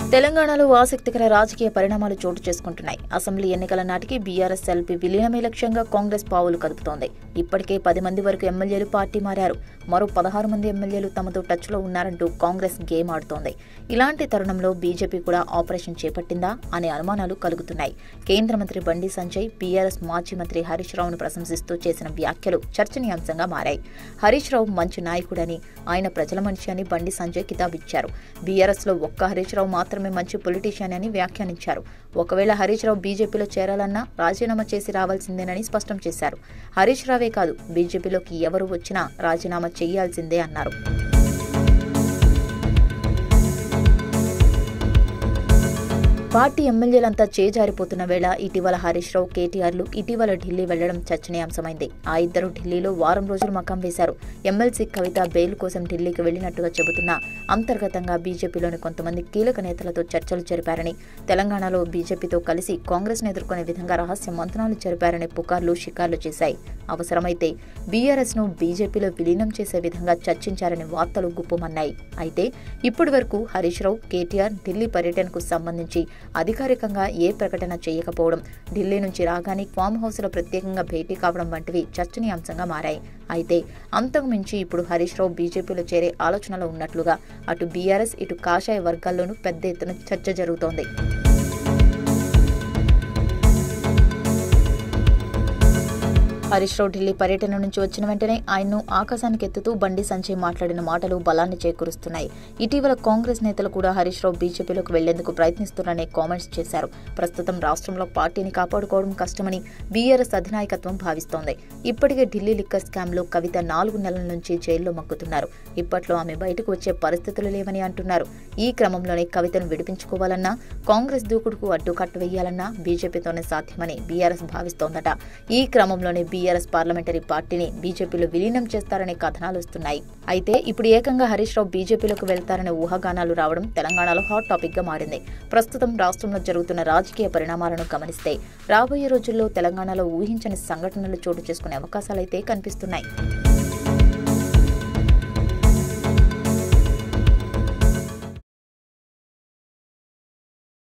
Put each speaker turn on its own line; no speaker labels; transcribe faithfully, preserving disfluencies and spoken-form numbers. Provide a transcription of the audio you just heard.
తెలంగాణలో ఆసక్తికర రాజకీయ పరిణామాలు చోటు చేసుకుంటున్నాయి. అసెంబ్లీ ఎన్నికల నాటికి బీఆర్ఎస్ ఎల్పీ విలీనమే లక్ష్యంగా కాంగ్రెస్ పావులు కదుపుతోంది. ఇప్పటికే పది మంది వరకు ఎమ్మెల్యేలు పార్టీ మారారు. మరో పదహారు మంది ఎమ్మెల్యేలు తమతో టచ్లో ఉన్నారంటూ కాంగ్రెస్ గేమ్ ఆడుతోంది. ఇలాంటి తరుణంలో బీజేపీ కూడా ఆపరేషన్ చేపట్టిందా అనే అనుమానాలు కలుగుతున్నాయి. కేంద్ర మంత్రి బండి సంజయ్ బీఆర్ఎస్ మాజీ మంత్రి హరీష్ రావును ప్రశంసిస్తూ చేసిన వ్యాఖ్యలు చర్చనీయాంశంగా మారాయి. హరీష్ రావు మంచి నాయకుడని, ఆయన ప్రజల మనిషి అని బండి సంజయ్ కితాబిచ్చారు. బీఆర్ఎస్ లో ఒక్క హరీష్ రావు మాత్రమే మంచి పొలిటీషియన్ అని వ్యాఖ్యానించారు. ఒకవేళ హరీష్ రావు బీజేపీలో చేరాలన్నా రాజీనామా చేసి రావాల్సిందేనని స్పష్టం చేశారు. హరీష్ రావే కాదు, బీజేపీలోకి ఎవరు వచ్చినా రాజీనామా చేయాల్సిందే అన్నారు. పార్టీ ఎమ్మెల్యేలంతా చేజారిపోతున్న వేళ ఇటీవల హరీష్ రావు, కేటీఆర్లు ఇటీవల ఢిల్లీ వెళ్లడం చర్చనీయాంశమైంది. ఆ ఇద్దరు ఢిల్లీలో వారం రోజులు మకాం వేశారు. ఎమ్మెల్సీ కవిత బెయిల్ కోసం ఢిల్లీకి వెళ్లినట్టుగా చెబుతున్నా అంతర్గతంగా బీజేపీలోని కొంతమంది కీలక నేతలతో చర్చలు జరిపారని, తెలంగాణలో బీజేపీతో కలిసి కాంగ్రెస్ ను ఎదుర్కొనే విధంగా రహస్య మంత్రాలు జరిపారనే పుకార్లు షికార్లు చేశాయి. అవసరమైతే బీఆర్ఎస్ ను బీజేపీలో విలీనం చేసే విధంగా చర్చించారని వార్తలు గుప్పుమన్నాయి. అయితే ఇప్పటి వరకు హరీష్ రావు, కేటీఆర్ ఢిల్లీ పర్యటనకు సంబంధించి అధికారికంగా ఏ ప్రకటన చేయకపోవడం, ఢిల్లీ నుంచి రాగానే ఫామ్ హౌస్ లో ప్రత్యేకంగా భేటీ కావడం వంటివి చర్చనీయాంశంగా మారాయి. అయితే అంతకు మించి ఇప్పుడు హరీష్ రావు బీజేపీలో చేరే ఆలోచనలో ఉన్నట్లుగా అటు బీఆర్ఎస్ ఇటు కాషాయ వర్గాల్లోనూ పెద్ద ఎత్తున చర్చ జరుగుతోంది. హరీష్ రావు ఢిల్లీ పర్యటన నుంచి వచ్చిన వెంటనే ఆయన్ను ఆకాశానికి ఎత్తుతూ బండి సంజయ్ మాట్లాడిన మాటలు బలాన్ని చేకూరుస్తున్నాయి. ఇటీవల కాంగ్రెస్ నేతలు కూడా హరీష్ రావు బీజేపీలోకి వెళ్లేందుకు ప్రయత్నిస్తున్నారనే కామెంట్స్ చేశారు. ప్రస్తుతం రాష్ట్రంలో పార్టీని కాపాడుకోవడం కష్టమని బీఆర్ఎస్ అధినాయకత్వం భావిస్తోంది. ఇప్పటికే ఢిల్లీ లిక్కర్ స్కామ్ లో కవిత నాలుగు నెలల నుంచి జైల్లో మగ్గుతున్నారు. ఇప్పట్లో ఆమె బయటకు వచ్చే పరిస్థితులు లేవని అంటున్నారు. ఈ క్రమంలోనే కవితను విడిపించుకోవాలన్నా, కాంగ్రెస్ దూకుడుకు అడ్డుకట్ట వేయాలన్నా బీజేపీతోనే సాధ్యమని బీఆర్ఎస్ భావిస్తోందట. ఈ క్రమంలోనే బీఆర్ఎస్ పార్లమెంటరీ పార్టీని బీజేపీలో విలీనం చేస్తారనే కథనాలు వస్తున్నాయి. అయితే ఇప్పుడు ఏకంగా హరీష్ రావు బీజేపీలోకి వెళ్తారనే ఊహాగానాలు రావడం తెలంగాణలో హాట్ టాపిక్ గా మారింది. ప్రస్తుతం రాష్ట్రంలో జరుగుతున్న రాజకీయ పరిణామాలను గమనిస్తే రాబోయే రోజుల్లో తెలంగాణలో ఊహించని సంఘటనలు చోటు చేసుకునే అవకాశాలైతే కనిపిస్తున్నాయి.